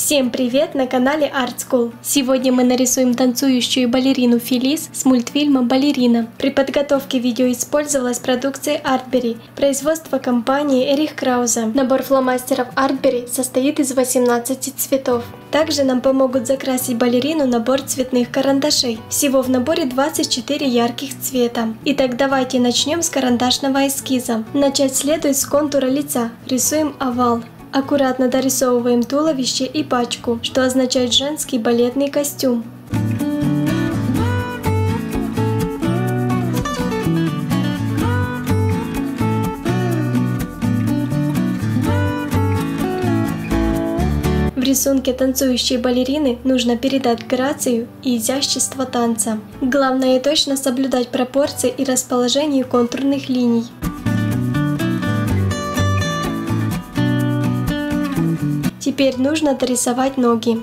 Всем привет на канале Art School. Сегодня мы нарисуем танцующую балерину Фелис с мультфильма «Балерина». При подготовке видео использовалась продукция Artberry, производство компании Эрих Краузе. Набор фломастеров Artberry состоит из 18 цветов. Также нам помогут закрасить балерину набор цветных карандашей. Всего в наборе 24 ярких цвета. Итак, давайте начнем с карандашного эскиза. Начать следует с контура лица. Рисуем овал. Аккуратно дорисовываем туловище и пачку, что означает женский балетный костюм. В рисунке танцующей балерины нужно передать грацию и изящество танца. Главное точно соблюдать пропорции и расположение контурных линий. Теперь нужно дорисовать ноги.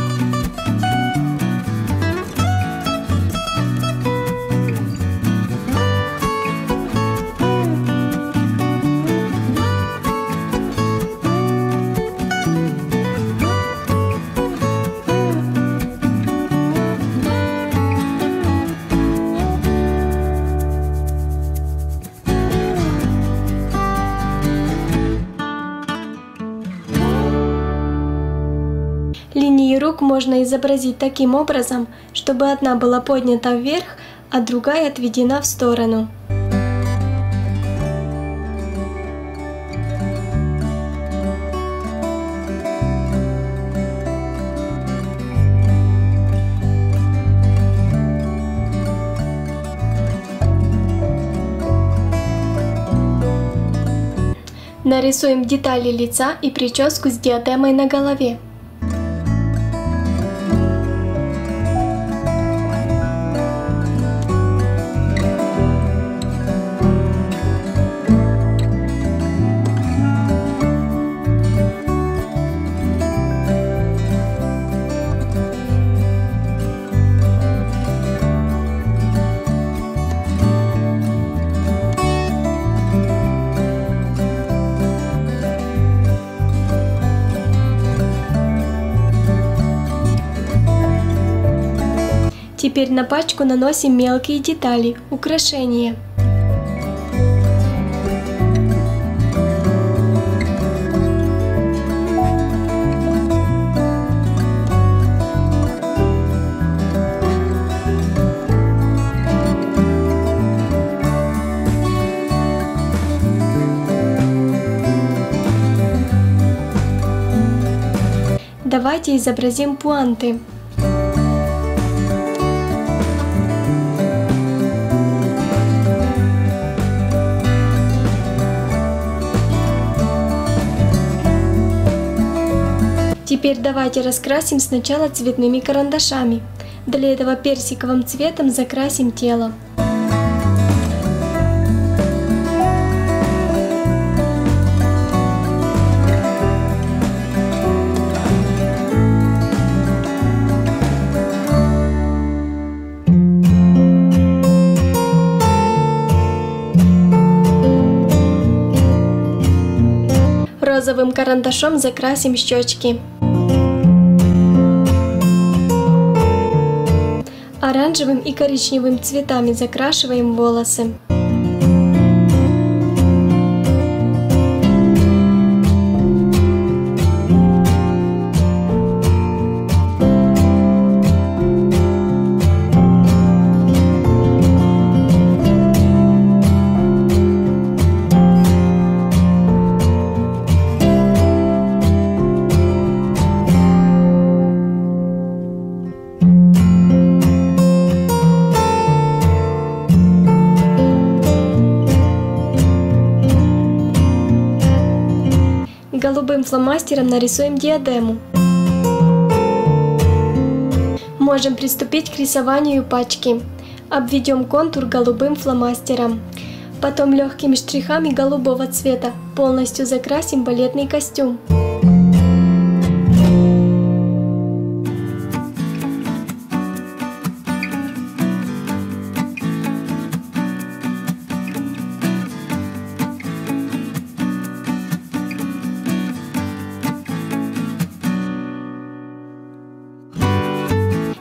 Линии рук можно изобразить таким образом, чтобы одна была поднята вверх, а другая отведена в сторону. Нарисуем детали лица и прическу с диадемой на голове. Теперь на пачку наносим мелкие детали, украшения. Давайте изобразим пуанты. Теперь давайте раскрасим сначала цветными карандашами. Для этого персиковым цветом закрасим тело. Розовым карандашом закрасим щечки. Оранжевым и коричневым цветами закрашиваем волосы. Голубым фломастером нарисуем диадему. Можем приступить к рисованию пачки. Обведем контур голубым фломастером. Потом легкими штрихами голубого цвета полностью закрасим балетный костюм.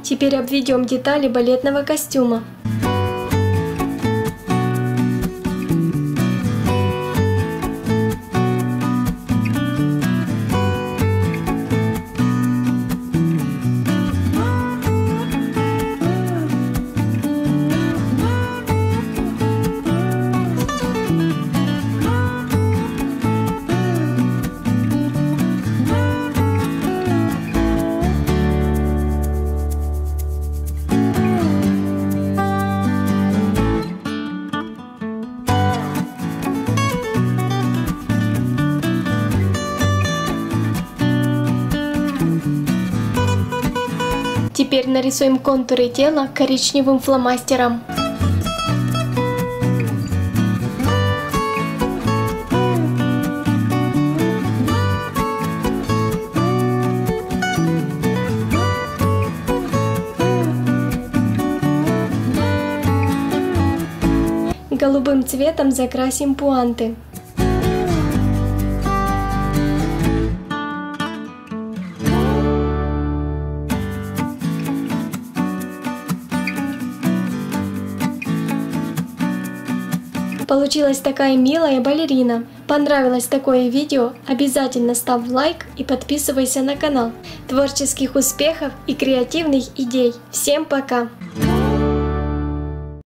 Теперь обведем детали балетного костюма. Теперь нарисуем контуры тела коричневым фломастером. Голубым цветом закрасим пуанты. Получилась такая милая балерина. Понравилось такое видео? Обязательно ставь лайк и подписывайся на канал. Творческих успехов и креативных идей. Всем пока!